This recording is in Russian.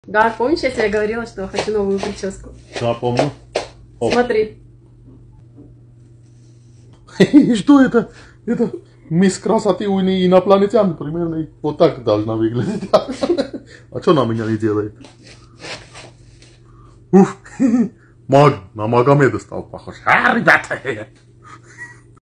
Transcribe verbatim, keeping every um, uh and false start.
Гад, помнишь, я тебе говорила, что хочу новую прическу? Да, помню. Оп. Смотри. Что это? Это мисс красоты у инопланетян примерно вот так должна выглядеть. А что она меня не делает? Уф, маг, на Магомеда стал похож. А, ребята!